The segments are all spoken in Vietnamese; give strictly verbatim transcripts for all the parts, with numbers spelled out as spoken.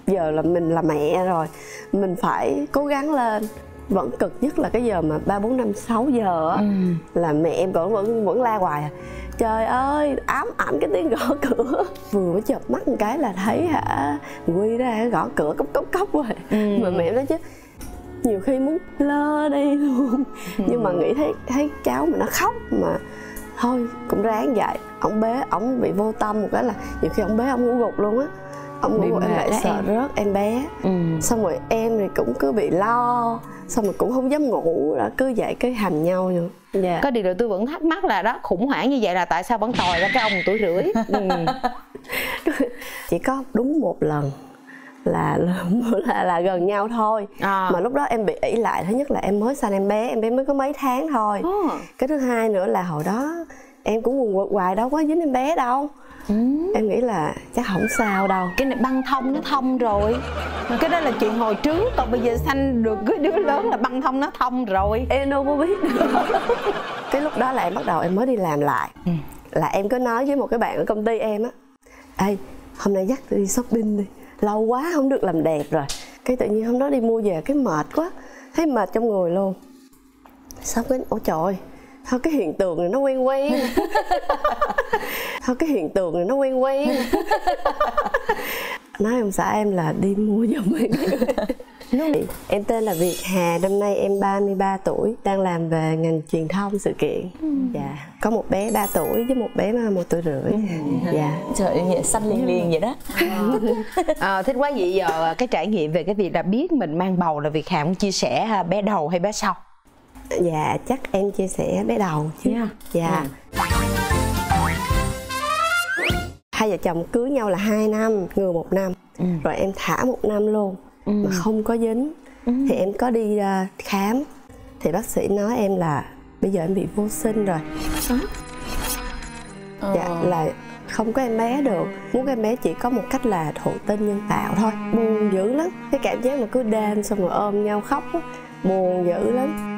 giờ là mình là mẹ rồi, mình phải cố gắng lên. Vẫn cực nhất là cái giờ mà ba bốn năm sáu giờ á, ừ. là mẹ em vẫn vẫn vẫn la hoài à. Trời ơi, ám ảnh cái tiếng gõ cửa. Vừa mới chợp mắt một cái là thấy hả Quy ra gõ cửa cốc cốc cốc rồi. Ừ. Mà mẹ em nói chứ nhiều khi muốn lơ đi luôn. Ừ. Nhưng mà nghĩ thấy thấy cháu mà nó khóc mà thôi cũng ráng vậy. Ổng bế, ổng bị vô tâm một cái là nhiều khi ổng bế ổng ngủ gục luôn á. Ông ngủ em lại sợ em. Rớt em bé. Ừ. Xong rồi em thì cũng cứ bị lo, xong rồi cũng không dám ngủ, đã cứ dậy cái hành nhau nữa. Dạ. Có điều rồi tôi vẫn thắc mắc là đó, khủng hoảng như vậy là tại sao vẫn tòi ra cái ông tuổi rưỡi. Ừ. Chỉ có đúng một lần là là, là gần nhau thôi. À. Mà lúc đó em bị ỷ lại, thứ nhất là em mới sanh em bé, em bé mới có mấy tháng thôi. À. Cái thứ hai nữa là hồi đó em cũng quần quật hoài đâu có dính em bé đâu. Ừ. Em nghĩ là chắc không sao đâu. Cái này băng thông nó thông rồi. Cái đó là chuyện hồi trước. Còn bây giờ sanh được cái đứa lớn là băng thông nó thông rồi. Em đâu có biết. Cái lúc đó là em bắt đầu em mới đi làm lại. Ừ. Là em có nói với một cái bạn ở công ty em á: ê, hôm nay dắt tôi đi shopping đi, lâu quá không được làm đẹp rồi. Cái tự nhiên hôm đó đi mua về cái mệt quá, thấy mệt trong người luôn. Xong cái ôi trời ơi, thôi cái hiện tượng này nó quen quen. Thôi cái hiện tượng này nó quen quen. Nói ông xã em là đi mua giùm em. Em tên là Việt Hà, năm nay em ba mươi ba tuổi, đang làm về ngành truyền thông sự kiện. Ừ. Dạ. Có một bé ba tuổi với một bé một tuổi rưỡi. Ừ. Dạ. Trời ơi, xanh liền liền vậy đó. À, thích quá. Vậy giờ cái trải nghiệm về cái việc là biết mình mang bầu là Việt Hà cũng chia sẻ bé đầu hay bé sau? Dạ, chắc em chia sẻ bé đầu chứ. Yeah. Dạ. Ừ. Hai vợ chồng cưới nhau là hai năm, người một năm. Ừ. Rồi em thả một năm luôn. Ừ. Mà không có dính. Ừ. Thì em có đi uh, khám. Thì bác sĩ nói em là bây giờ em bị vô sinh rồi. Hả? Ờ. Dạ, là không có em bé được. Muốn có em bé chỉ có một cách là thụ tinh nhân tạo thôi. Buồn dữ lắm. Cái cảm giác mà cứ đêm xong rồi ôm nhau khóc á, buồn dữ lắm.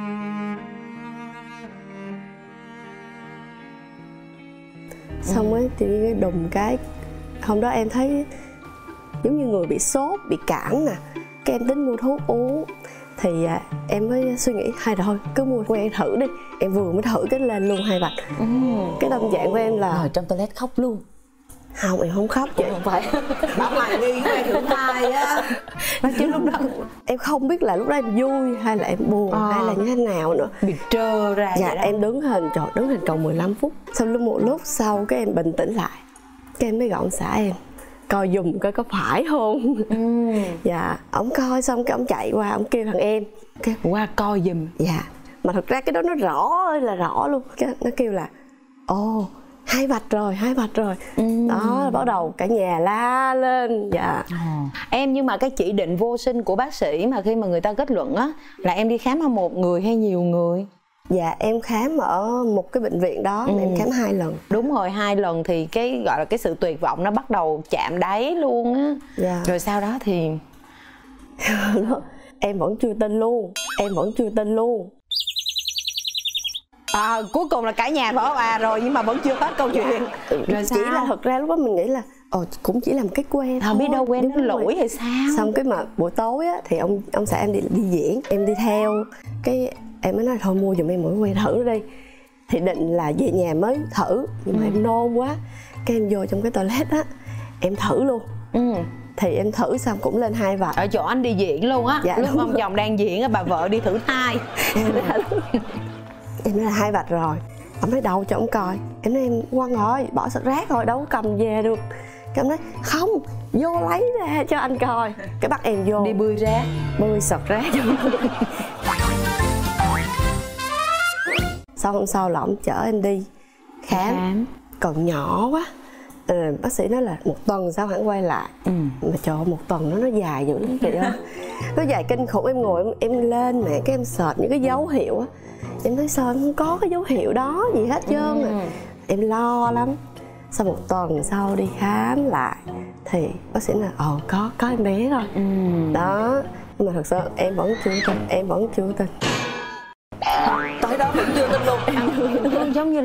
Xong ấy thì đùng cái hôm đó em thấy giống như người bị sốt, bị cảm nè. Cái em tính mua thuốc uống. Thì à, em mới suy nghĩ hay rồi cứ mua quen thử đi. Em vừa mới thử cái lên luôn hai vạch. Ừ. Cái tâm trạng của em là rồi trong toilet khóc luôn. Không, em không khóc vậy. Không phải. Bảo hoài nghi quen thử thai á. Nói chứ lúc đó em không biết là lúc đó em vui hay là em buồn à. Hay là như thế nào nữa. Bị trơ ra. Dạ em đứng hình, trời đứng hình còn mười lăm phút. Xong lúc một lúc sau cái em bình tĩnh lại. Cái em mới gọi ông xã em coi dùm coi có phải không. Ừ. Dạ, ổng coi xong cái ổng chạy qua ổng kêu thằng em cái qua coi dùm. Dạ, mà thật ra cái đó nó rõ ơi là rõ luôn. Cái nó kêu là ồ hai vạch rồi, hai vạch rồi. Ừ. Đó, bắt đầu cả nhà la lên. Dạ. À. Em nhưng mà cái chỉ định vô sinh của bác sĩ mà khi mà người ta kết luận á là em đi khám ở một người hay nhiều người? Dạ em khám ở một cái bệnh viện đó. Ừ. Em khám hai lần. Đúng rồi, hai lần thì cái gọi là cái sự tuyệt vọng nó bắt đầu chạm đáy luôn á. Dạ. Rồi sau đó thì em vẫn chưa tin luôn. Em vẫn chưa tin luôn. À, cuối cùng là cả nhà vỡ òa rồi nhưng mà vẫn chưa hết câu chuyện. Rồi sao? Chỉ là thật ra lúc đó mình nghĩ là ồ cũng chỉ là một cái que thôi. Không biết đâu quen nó lỗi hay sao. Xong cái mà buổi tối á thì ông ông xã em đi đi diễn, em đi theo. Cái em mới nói thôi mua giùm em một que thử đi. Thì định là về nhà mới thử nhưng mà ừ. em nôn quá. Cái em vô trong cái toilet á, em thử luôn. Ừ. Thì em thử xong cũng lên hai vạch. Ở chỗ anh đi diễn luôn á. Dạ, lúc ông chồng đang diễn á, bà vợ đi thử thai. Em nói là hai vạch rồi. Ông nói đâu cho ông coi. Em nói em quăng rồi, bỏ sọt rác rồi, đâu có cầm về được. Cái ông nói không, vô lấy ra cho anh coi. Cái bắt em vô đi bươi rác, bươi sọt rác. Sau hôm sau là ông chở em đi khám, khám. Còn nhỏ quá. À, bác sĩ nói là một tuần sau hẳn quay lại. Ừ. Mà trời ơi, một tuần nó nó dài dữ lắm chị ơi. Nó dài kinh khủng. Em ngồi em, em lên mẹ cái em search những cái dấu hiệu á. Em thấy sao em không có cái dấu hiệu đó gì hết trơn. Ừ. À. Em lo lắm. Sau một tuần sau đi khám lại thì bác sĩ nói ờ có có em bé rồi. Ừ. Đó. Nhưng mà thật sự em vẫn chưa tin. Em vẫn chưa tin. Tới đó vẫn chưa tin luôn. Em giống như là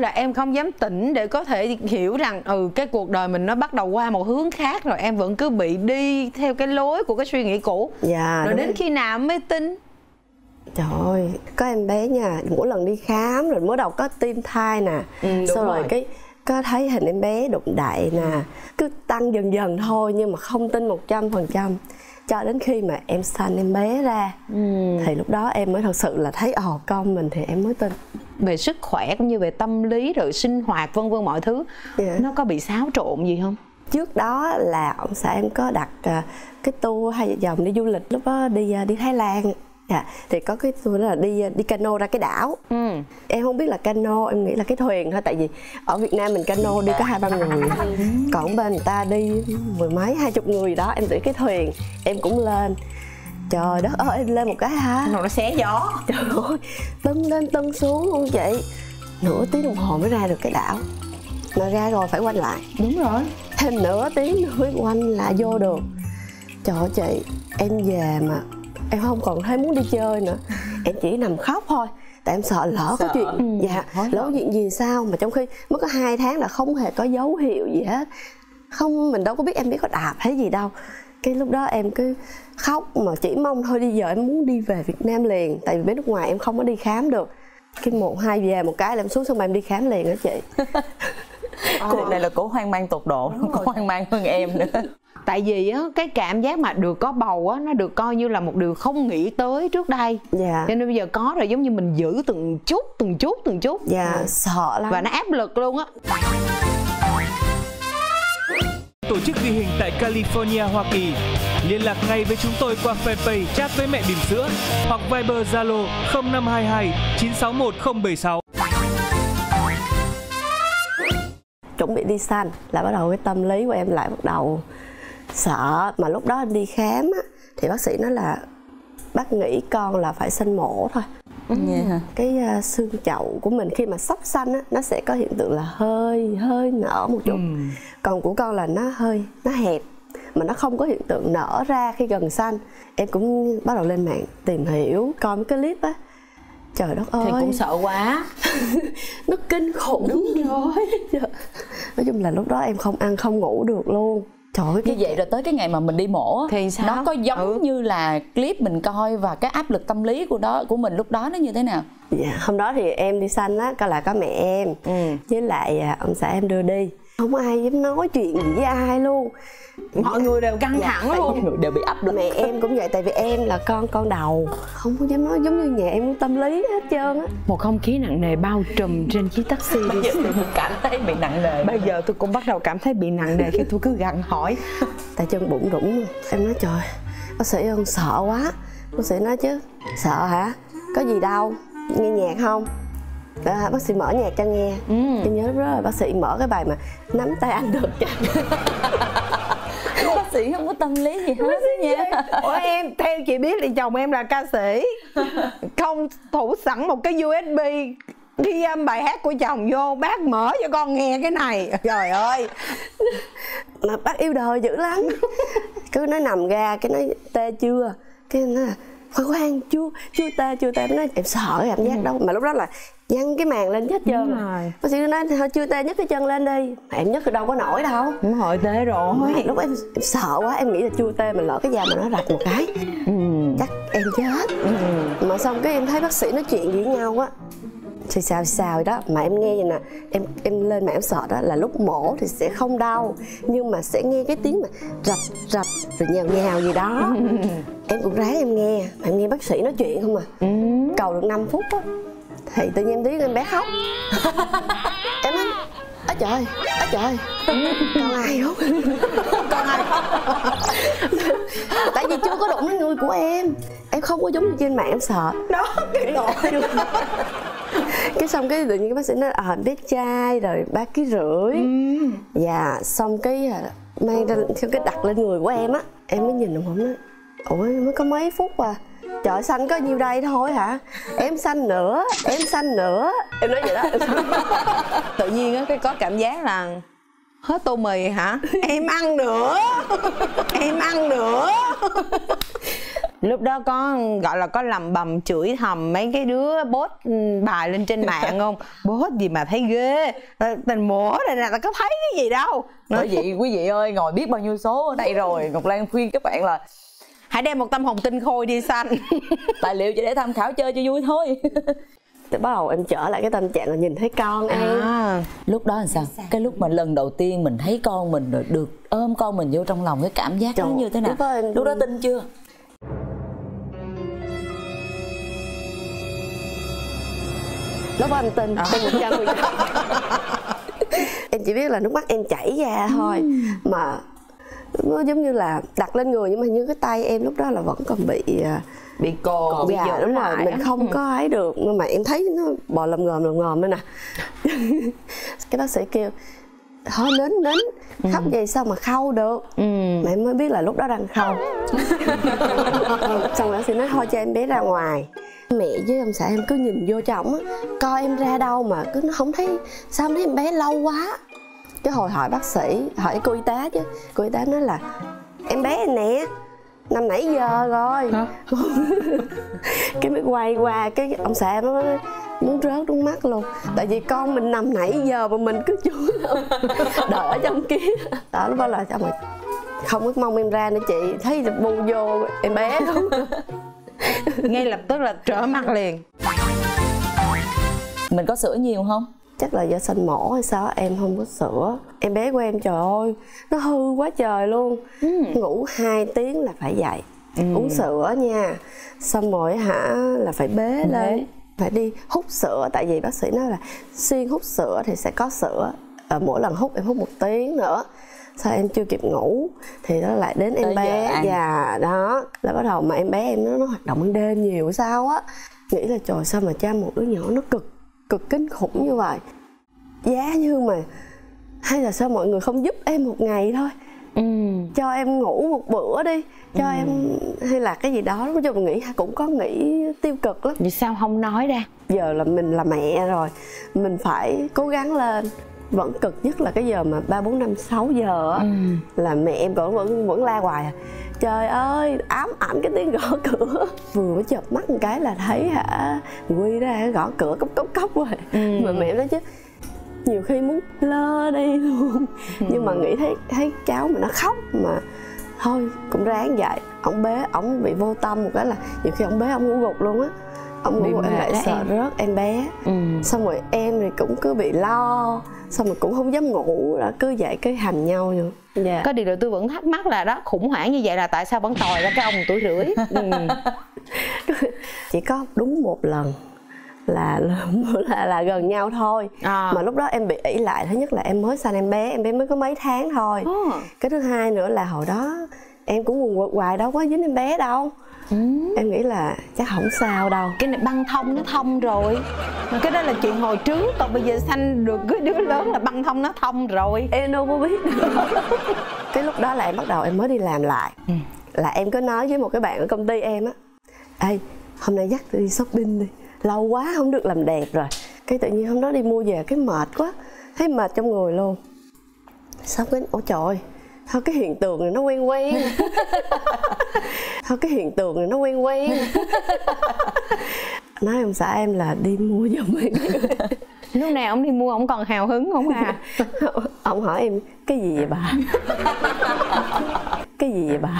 là em không dám tỉnh để có thể hiểu rằng ừ cái cuộc đời mình nó bắt đầu qua một hướng khác rồi, em vẫn cứ bị đi theo cái lối của cái suy nghĩ cũ. Dạ. Rồi đến khi nào mới tin? Trời ơi, có em bé nha, mỗi lần đi khám rồi mới đầu có tim thai nè, ừ, sau rồi. rồi cái có thấy hình em bé đụng đậy nè, cứ tăng dần dần thôi nhưng mà không tin một trăm phần trăm. Cho đến khi mà em sanh em bé ra ừ. thì lúc đó em mới thật sự là thấy ồ con mình thì em mới tin. Về sức khỏe cũng như về tâm lý rồi sinh hoạt vân vân mọi thứ, yeah. nó có bị xáo trộn gì không? Trước đó là ông xã em có đặt uh, cái tour hai vợ chồng đi du lịch, lúc đó đi uh, đi Thái Lan. Dạ, thì có cái tour đó là đi đi cano ra cái đảo. Ừ. Em không biết là cano, em nghĩ là cái thuyền thôi, tại vì ở Việt Nam mình cano đi có hai ba người, còn bên người ta đi mười mấy hai chục người đó. Em tưởng cái thuyền em cũng lên. Trời đất ơi, em lên một cái hả? Nó xé gió. Trời ơi, tưng lên tưng xuống luôn chị. Nửa tiếng đồng hồ mới ra được cái đảo. Mà ra rồi phải quanh lại. Đúng rồi. Thêm nửa tiếng nữa mới quanh lại vô được. Trời ơi chị, em về mà em không còn thấy muốn đi chơi nữa. Em chỉ nằm khóc thôi. Tại em sợ lỡ sợ. có chuyện ừ. Dạ, lỡ chuyện gì sao. Mà trong khi mới có hai tháng là không hề có dấu hiệu gì hết. Không, mình đâu có biết em biết có đạp hay gì đâu. Cái lúc đó em cứ khóc mà chỉ mong thôi đi giờ em muốn đi về Việt Nam liền. Tại vì bên nước ngoài em không có đi khám được. Cái một hai về một cái là em xuống sân bay em đi khám liền đó chị. Chuyện này là cổ hoang mang tột độ, cổ hoang mang hơn em nữa. Tại vì á, cái cảm giác mà được có bầu á, nó được coi như là một điều không nghĩ tới trước đây. Dạ. Cho nên bây giờ có rồi giống như mình giữ từng chút, từng chút, từng chút. Dạ, ừ. sợ lắm. Và nó áp lực luôn á. Tổ chức ghi hình tại California, Hoa Kỳ. Liên lạc ngay với chúng tôi qua fanpage Chat với mẹ bỉm sữa hoặc Viber Zalo không năm hai hai chín sáu một không bảy sáu. Chuẩn bị đi sanh là bắt đầu cái tâm lý của em lại bắt đầu sợ. Mà lúc đó em đi khám á, thì bác sĩ nói là bác nghĩ con là phải sanh mổ thôi. Yeah. Cái uh, xương chậu của mình khi mà sắp sanh á, nó sẽ có hiện tượng là hơi hơi nở một chút. Ừ. Còn của con là nó hơi nó hẹp mà nó không có hiện tượng nở ra khi gần sanh. Em cũng bắt đầu lên mạng tìm hiểu coi mấy cái clip á. Trời đất ơi, thì cũng sợ quá. Nó kinh khủng. Đúng rồi. Nói chung là lúc đó em không ăn không ngủ được luôn. Trời ơi, như vậy rồi tới cái ngày mà mình đi mổ thì sao? Nó có giống ừ. như là clip mình coi và cái áp lực tâm lý của đó của mình lúc đó nó như thế nào? Dạ, hôm đó thì em đi sanh á, coi là có mẹ em ừ. với lại ông xã em đưa đi. Không ai dám nói chuyện gì với ai luôn. Mọi người đều căng dạ, thẳng luôn, mọi người đều bị áp lực. Mẹ em cũng vậy, tại vì em là con con đầu, không có dám nói, giống như nhà em tâm lý hết trơn á. Một không khí nặng nề bao trùm trên chiếc taxi đi. Bây giờ tôi cảm thấy bị nặng nề. Bây giờ tôi cũng bắt đầu cảm thấy bị nặng nề khi tôi cứ gặng hỏi. Tay chân bụng rủng. Em nói trời, bác sĩ ơi sợ quá. Bác sĩ nói chứ sợ hả? Có gì đâu, nghe nhạc không? Đó, bác sĩ mở nhạc cho nghe. Ừ. Em nhớ rất là bác sĩ mở cái bài mà nắm tay anh được cho. Bác sĩ không có tâm lý gì hết nha. Ủa em, theo chị biết thì chồng em là ca sĩ, không thủ sẵn một cái u ét bê ghi âm bài hát của chồng vô, bác mở cho con nghe cái này. Trời ơi, mà bác yêu đời dữ lắm. Cứ nói nằm ra cái nói tê chưa, cái nói là khoan khoan chưa chưa tê chưa tê. Em nói em sợ cái cảm giác đâu, mà lúc đó là nhăn cái màn lên hết trơn rồi. Bác sĩ nói thôi chưa tê nhấc cái chân lên đi. Mà em nhấc thì đâu có nổi đâu. Cũng hồi tê rồi. Mà lúc em, em sợ quá, em nghĩ là chưa tê mà lỡ cái da mà nó rạch một cái ừ. chắc em chết. Ừ. Mà xong cái em thấy bác sĩ nói chuyện với nhau á, thì xào xào đó mà em nghe vậy nè, em em lên mà em sợ đó là lúc mổ thì sẽ không đau nhưng mà sẽ nghe cái tiếng mà rập rập rồi nhào nhào gì đó. Em cũng ráng em nghe, mà em nghe bác sĩ nói chuyện không à. Ừ. Cầu được năm phút á thì tự nhiên em tiếng em bé khóc. Em nói á trời á trời con ai khóc. Con ai khóc. Tại vì chưa có đụng đến người của em, em không có giống như trên mạng em sợ đó cái nỗi. Cái xong cái tự nhiên cái bác sĩ nói à bé trai rồi ba ký rưỡi. Ừ. Dạ xong cái mang ra cái đặt lên người của em á, em mới nhìn đồng hồ nói ủa mới có mấy phút à, trời xanh có nhiêu đây thôi hả, em xanh nữa em xanh nữa, em nói vậy đó. Tự nhiên á cái có cảm giác là hết tô mì hả, em ăn nữa em ăn nữa. Lúc đó có gọi là có lầm bầm chửi thầm mấy cái đứa post bài lên trên mạng không? Post gì mà thấy ghê, tình mổ này nè, ta có thấy cái gì đâu. Bởi vậy quý vị ơi, ngồi biết bao nhiêu số ở đây rồi, Ngọc Lan khuyên các bạn là hãy đem một tâm hồn tinh khôi đi xanh. Tài liệu chỉ để tham khảo chơi cho vui thôi. Thì bắt đầu em trở lại cái tâm trạng là nhìn thấy con em. À, lúc đó là sao? Cái lúc mà lần đầu tiên mình thấy con mình rồi được ôm con mình vô trong lòng, cái cảm giác nó như thế nào? Lúc đó, em... lúc đó tin chưa? Lúc đó em tin, tin một trăm phần trăm. Em chỉ biết là nước mắt em chảy ra thôi. ừ. Mà nó giống như là đặt lên người, nhưng mà như cái tay em lúc đó là vẫn còn bị bị cồn, bị dạ, dở đúng rồi, lại. mình không có ấy được, nhưng mà em thấy nó bò lầm ngòm lầm ngòm đây nè. Cái bác sĩ kêu thôi nín nín, ừ. khóc vậy sao mà khâu được. ừ. Mà em mới biết là lúc đó đang khâu. Xong rồi bác sĩ nói thôi cho em bé ra ngoài. Mẹ với ông xã em cứ nhìn vô cho ổng á, coi em ra đâu mà cứ nó không thấy, sao không thấy em bé lâu quá. Cái hồi hỏi bác sĩ, hỏi cô y tá chứ, cô y tá nói là em bé nè, năm nãy giờ rồi. Hả? Cái mới quay qua, cái ông xã nó muốn rớt nước mắt luôn. Tại vì con mình nằm nãy giờ mà mình cứ chú đợi ở trong kia. Đó, lúc đó là sao mà không có mong em ra nữa chị, thấy bu vô em bé không. Ngay lập tức là trở mặt liền. Mình có sữa nhiều không? Chắc là do sinh mổ hay sao em không có sữa. Em bé của em trời ơi, nó hư quá trời luôn. ừ. Ngủ hai tiếng là phải dậy, ừ. uống sữa nha. Xong rồi hả là phải bế ừ. lên, phải đi hút sữa. Tại vì bác sĩ nói là xuyên hút sữa thì sẽ có sữa. À, mỗi lần hút em hút một tiếng nữa. Sao em chưa kịp ngủ thì nó lại đến em tới bé. Và đó là bắt đầu mà em bé em nó, nó hoạt động ban đêm nhiều sao á. Nghĩ là trời sao mà cha một đứa nhỏ nó cực cực kinh khủng như vậy. Giá như mà hay là sao mọi người không giúp em một ngày thôi, ừ. cho em ngủ một bữa đi, cho ừ. em hay là cái gì đó. Nói chung mình nghĩ cũng có nghĩ tiêu cực lắm. Vì sao không nói ra? Giờ là mình là mẹ rồi, mình phải cố gắng lên. Vẫn cực nhất là cái giờ mà ba bốn năm sáu giờ á, ừ. là mẹ em vẫn vẫn vẫn la hoài à. Trời ơi, ám ảnh cái tiếng gõ cửa. Vừa mới chợp mắt một cái là thấy hả Quy ra gõ cửa cốc cốc cốc rồi. ừ. Mà mẹ nói chứ nhiều khi muốn lơ đi luôn. ừ. Nhưng mà nghĩ thấy thấy cháu mà nó khóc mà thôi cũng ráng vậy. Ổng bế, ổng bị vô tâm một cái là nhiều khi ổng bế ổng ngủ gục luôn á. Ông ngủ em lại sợ em. Rớt em bé. ừ. Xong rồi em thì cũng cứ bị lo, xong rồi cũng không dám ngủ, đã cứ vậy cái hành nhau nữa. Yeah. Có điều tôi vẫn thắc mắc là đó, khủng hoảng như vậy là tại sao vẫn tòi ra cái ông tuổi rưỡi. ừ. Chỉ có đúng một lần là là, là gần nhau thôi. à. Mà lúc đó em bị ỷ lại. Thứ nhất là em mới sanh em bé, em bé mới có mấy tháng thôi. à. Cái thứ hai nữa là hồi đó em cũng quần quật hoài, đâu có dính em bé đâu. Ừ. Em nghĩ là chắc không sao đâu. Cái này băng thông nó thông rồi. Mà cái đó là chuyện hồi trước. Còn bây giờ sanh được cái đứa lớn là băng thông nó thông rồi. Em đâu có biết. Cái lúc đó là em bắt đầu em mới đi làm lại. ừ. Là em có nói với một cái bạn ở công ty em á, ê hôm nay dắt tôi đi shopping đi, lâu quá không được làm đẹp rồi. Cái tự nhiên hôm đó đi mua về cái mệt quá, thấy mệt trong người luôn. Xong cái ôi trời, thôi cái hiện tượng này nó quen quen. Thôi cái hiện tượng này nó quen quen. Nói ông xã em là đi mua giùm em. Lúc nào ông đi mua ông còn hào hứng không à? Ông hỏi em cái gì vậy bà? Cái gì vậy bà?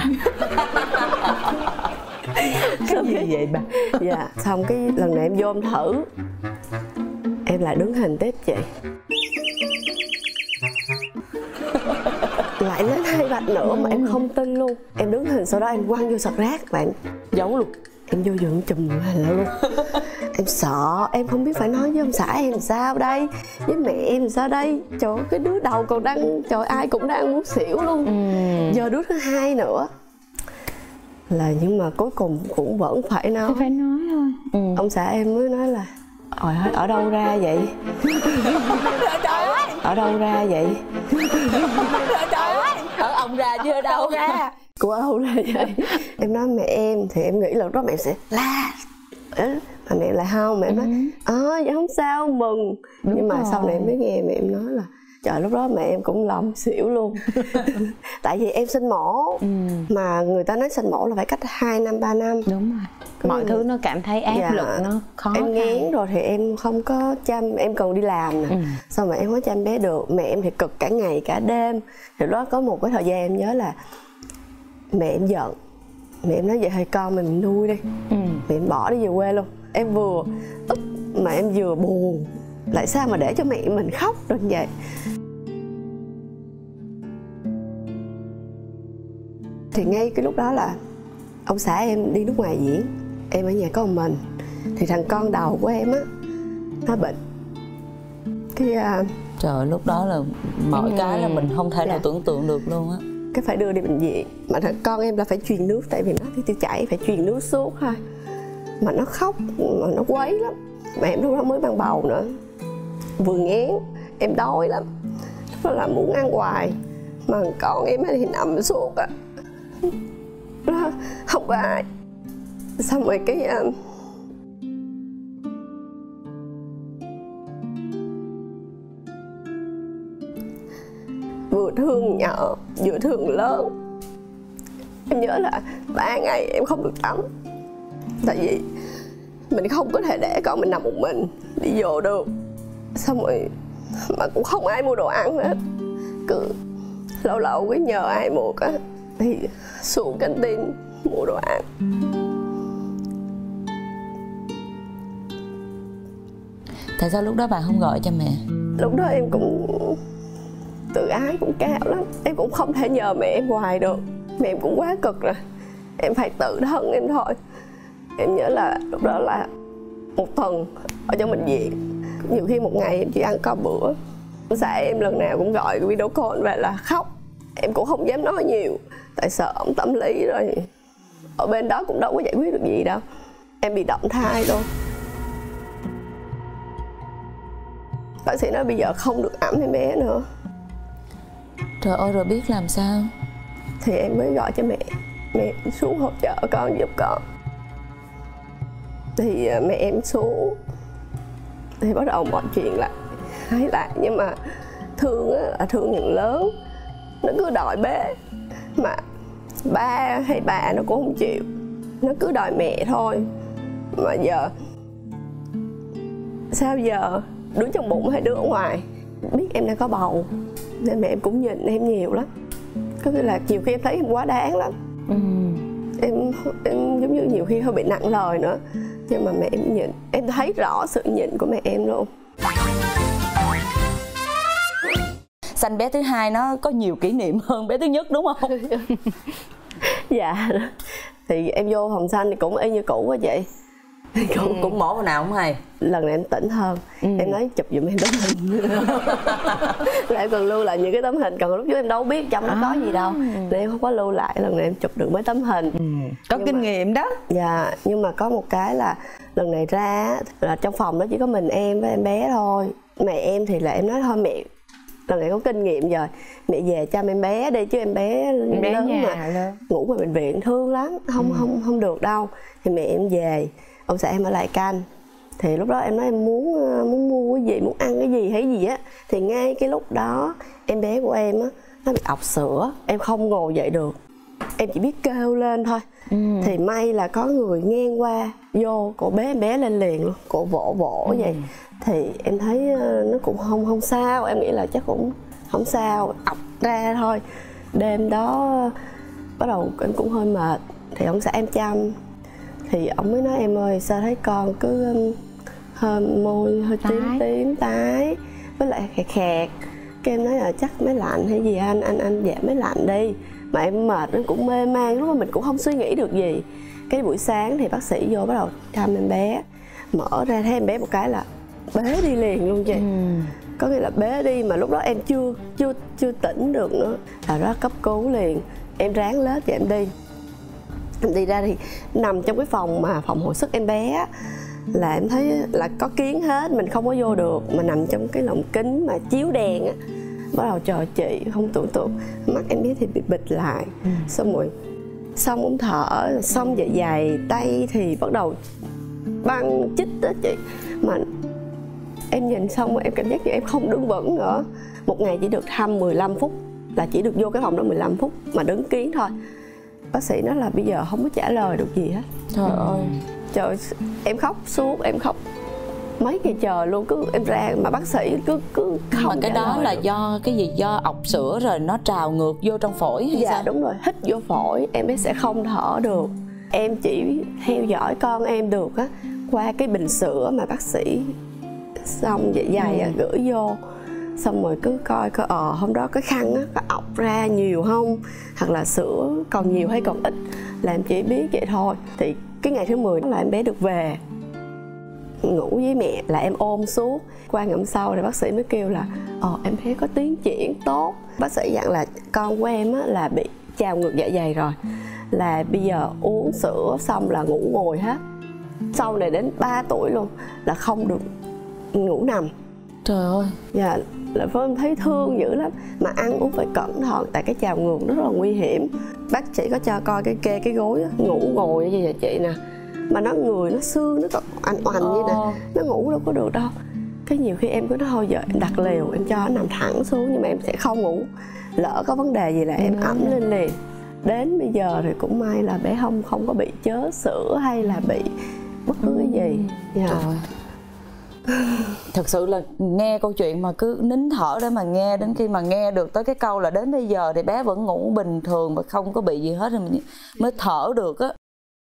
Cái gì vậy bà? Dạ, xong cái lần này em vô em thử, em lại đứng hình tiếp chị. Lại lên hai vạch nữa mà em không tin luôn. Em đứng hình sau đó em quăng vô sọt rác bạn, giấu luôn. Em vô giường chùm hình luôn. Em sợ, em không biết phải nói với ông xã em sao đây, với mẹ em sao đây. Trời ơi, cái đứa đầu còn đang, trời ai cũng đang muốn xỉu luôn. ừ. Giờ đứa thứ hai nữa là, nhưng mà cuối cùng cũng vẫn phải nói. Phải nói thôi. ừ. Ông xã em mới nói là ôi ơi, ở đâu ra vậy? Ở đâu ra vậy? Trời ơi, ở ông ra chứ ở đâu ra? Của ông ra vậy. Em nói mẹ em thì em nghĩ là lúc đó mẹ sẽ la, mà mẹ lại không. Mẹ nói ơ vậy không sao, mừng. Đúng. Nhưng mà rồi. Sau này em mới nghe mẹ em nói là Trời, lúc đó mẹ em cũng lầm xỉu luôn. Tại vì em sinh mổ, ừ. mà người ta nói sinh mổ là phải cách hai năm ba năm. Đúng rồi. Cái mọi thứ nó cảm thấy áp dạ. lực, nó khó. Em ngán rồi thì em không có chăm, em còn đi làm nè, ừ. xong mà em không có chăm bé được. Mẹ em thì cực cả ngày cả đêm. Thì đó có một cái thời gian em nhớ là mẹ em giận. Mẹ em nói vậy thôi con mình nuôi đi, ừ. mẹ em bỏ đi về quê luôn. Em vừa ức mà em vừa buồn. Tại sao mà để cho mẹ mình khóc được vậy? Thì ngay cái lúc đó là ông xã em đi nước ngoài diễn, em ở nhà có một mình. Thì thằng con đầu của em á, nó bệnh. Cái uh... trời, lúc đó là mọi ừ. cái là mình không thể nào dạ. tưởng tượng được luôn á. Cái phải đưa đi bệnh viện. Mà thằng con em là phải truyền nước, tại vì nó thì tiêu chảy, phải truyền nước suốt thôi. Mà nó khóc, mà nó quấy lắm. Mà em lúc đó mới mang bầu nữa, vừa ngén, em đói lắm, nó là muốn ăn hoài. Mà con em thì nằm suốt á, nó không có ai. Xong rồi cái uh... vừa thương nhỏ, vừa thương lớn. Em nhớ là ba ngày em không được tắm. Tại vì mình không có thể để con mình nằm một mình đi vô được. Xong rồi mà cũng không ai mua đồ ăn hết. Cứ lâu lâu cái nhờ ai mua á thì xuống căng tin mua đồ ăn. Tại sao lúc đó bà không gọi cho mẹ? Lúc đó em cũng tự ái cũng cao lắm. Em cũng không thể nhờ mẹ em hoài được. Mẹ em cũng quá cực rồi. Em phải tự thân em thôi. Em nhớ là lúc đó là một tuần ở trong bệnh viện, nhiều khi một ngày em chỉ ăn có bữa. Xã em lần nào cũng gọi cái video call về là khóc. Em cũng không dám nói nhiều, tại sợ ông tâm lý rồi. Ở bên đó cũng đâu có giải quyết được gì đâu. Em bị động thai luôn. Bác sĩ nói bây giờ không được ẵm em bé nữa. Trời ơi, rồi biết làm sao? Thì em mới gọi cho mẹ. Mẹ xuống hỗ trợ con, giúp con. Thì mẹ em xuống thì bắt đầu mọi chuyện lại hay lại. Nhưng mà thương á, là thương nhận lớn. Nó cứ đòi bé. Mà ba hay bà nó cũng không chịu. Nó cứ đòi mẹ thôi. Mà giờ sao giờ đứa trong bụng hay đứa ở ngoài biết em đang có bầu, nên mẹ em cũng nhìn em nhiều lắm. Có nghĩa là nhiều khi em thấy em quá đáng lắm. ừ. em, em giống như nhiều khi hơi bị nặng lời nữa. Nhưng mà mẹ em nhịn. Em thấy rõ sự nhịn của mẹ em luôn. Sanh bé thứ hai nó có nhiều kỷ niệm hơn bé thứ nhất đúng không? Dạ. Thì em vô phòng sanh thì cũng y như cũ quá vậy. Cũng, ừ. cũng mổ hồi nào cũng hay. Lần này em tỉnh hơn. ừ. Em nói chụp giùm em tấm hình. Là em còn lưu lại những cái tấm hình. Còn lúc trước em đâu biết trong nó à. có gì đâu, nên em không có lưu lại. Lần này em chụp được mấy tấm hình. ừ. Có nhưng kinh mà, nghiệm đó. Dạ. Nhưng mà có một cái là lần này ra là trong phòng đó chỉ có mình em với em bé thôi. Mẹ em thì là em nói thôi mẹ lần này có kinh nghiệm rồi, mẹ về chăm em bé đi, chứ em bé, em bé lớn mà luôn. Ngủ ngoài bệnh viện thương lắm, không ừ. không không được đâu. Thì mẹ em về, ông xã em ở lại canh. Thì lúc đó em nói em muốn muốn mua cái gì, muốn ăn cái gì hay gì á. Thì ngay cái lúc đó em bé của em á, nó bị ọc sữa, em không ngồi dậy được, em chỉ biết kêu lên thôi. ừ. Thì may là có người ngang qua vô, cổ bế em bé lên liền luôn, cổ vỗ vỗ ừ. vậy. Thì em thấy nó cũng không không sao, em nghĩ là chắc cũng không sao, ọc ra thôi. Đêm đó bắt đầu em cũng hơi mệt, thì ông xã em chăm. Thì ông mới nói em ơi sao thấy con cứ hơi môi hơi tím tím tái với lại khẹt khẹt. Cái em nói là chắc máy lạnh hay gì anh anh anh giảm máy lạnh đi. Mà em mệt nó cũng mê man, lúc đó mình cũng không suy nghĩ được gì. Cái buổi sáng thì bác sĩ vô bắt đầu thăm em bé, mở ra thấy em bé một cái là bế đi liền luôn chị. ừ. Có nghĩa là bế đi mà lúc đó em chưa chưa chưa tỉnh được nữa, là đó cấp cứu liền. Em ráng lết và em đi. Em đi ra thì nằm trong cái phòng mà phòng hồi sức em bé, là em thấy là có kiến hết, mình không có vô được. Mà nằm trong cái lồng kính mà chiếu đèn á, bắt đầu chờ chị, không tưởng tượng. Mắt em bé thì bị bịt lại. ừ. Xong rồi xong ống thở, xong dạ dày, tay thì bắt đầu băng chích đó chị. Mà em nhìn xong rồi em cảm giác như em không đứng vững nữa. một ngày chỉ được thăm mười lăm phút, là chỉ được vô cái phòng đó mười lăm phút mà đứng kiến thôi. Bác sĩ nói là bây giờ không có trả lời được gì hết. Trời ơi. Trời, em khóc suốt, em khóc mấy ngày trời luôn, cứ em ra mà bác sĩ cứ cứ không. Mà cái đó là được. do cái gì? Do ọc sữa rồi nó trào ngược vô trong phổi hay dạ, sao? Dạ đúng rồi, hít vô phổi em bé sẽ không thở được. Em chỉ theo dõi con em được á qua cái bình sữa mà bác sĩ xong dạ dày ừ. gửi vô, xong rồi cứ coi coi ờ hôm đó cái khăn á có ọc ra nhiều không, hoặc là sữa còn nhiều hay còn ít, là em chỉ biết vậy thôi. Thì cái ngày thứ mười là em bé được về ngủ với mẹ, là em ôm suốt. Qua ngày hôm sau thì bác sĩ mới kêu là ờ em bé có tiến triển tốt. Bác sĩ dặn là con của em á là bị trào ngược dạ dày rồi, là bây giờ uống sữa xong là ngủ ngồi hết. Sau này đến ba tuổi luôn là không được ngủ nằm. Trời ơi. Dạ, là với em thấy thương dữ lắm. Mà ăn uống phải cẩn thận, tại cái trào ngược nó rất là nguy hiểm. Bác sĩ có cho coi cái kê cái gối á, ngủ ngồi như vậy chị nè, mà nó người nó xương nó còn oanh oanh như nè, nó ngủ đâu có được đâu. Cái nhiều khi em cứ nói thôi giờ em đặt lều em cho nó nằm thẳng xuống, nhưng mà em sẽ không ngủ, lỡ có vấn đề gì là em ẵm lên liền. Đến bây giờ thì cũng may là bé không không có bị chớ sữa hay là bị bất cứ cái gì. Dạ. Trời. Thật sự là nghe câu chuyện mà cứ nín thở để mà nghe, đến khi mà nghe được tới cái câu là đến bây giờ thì bé vẫn ngủ bình thường và không có bị gì hết rồi mình mới thở được á.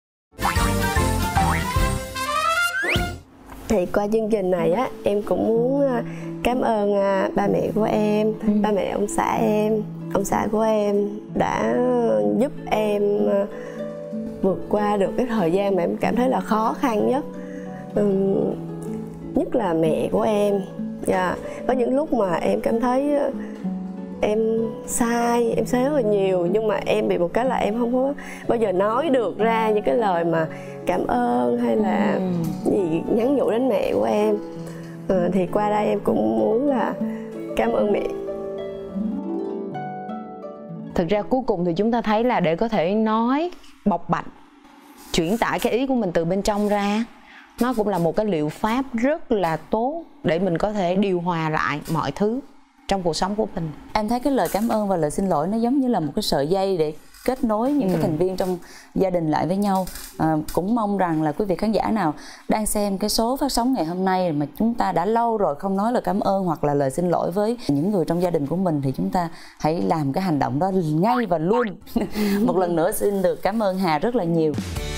Thì qua chương trình này á, em cũng muốn cảm ơn ba mẹ của em, ừ. ba mẹ ông xã em, ông xã của em đã giúp em vượt qua được cái thời gian mà em cảm thấy là khó khăn nhất. Uhm, nhất là mẹ của em. Yeah. Có những lúc mà em cảm thấy em sai, em sai rất là nhiều, nhưng mà em bị một cái là em không có bao giờ nói được ra những cái lời mà cảm ơn hay là ừ. gì nhắn nhủ đến mẹ của em. À, thì qua đây em cũng muốn là cảm ơn mẹ. Thực ra cuối cùng thì chúng ta thấy là để có thể nói bộc bạch, chuyển tải cái ý của mình từ bên trong ra, nó cũng là một cái liệu pháp rất là tốt để mình có thể điều hòa lại mọi thứ trong cuộc sống của mình. Em thấy cái lời cảm ơn và lời xin lỗi nó giống như là một cái sợi dây để kết nối những ừ. cái thành viên trong gia đình lại với nhau. À, cũng mong rằng là quý vị khán giả nào đang xem cái số phát sóng ngày hôm nay mà chúng ta đã lâu rồi không nói lời cảm ơn hoặc là lời xin lỗi với những người trong gia đình của mình, thì chúng ta hãy làm cái hành động đó ngay và luôn. Một lần nữa xin được cảm ơn Hà rất là nhiều.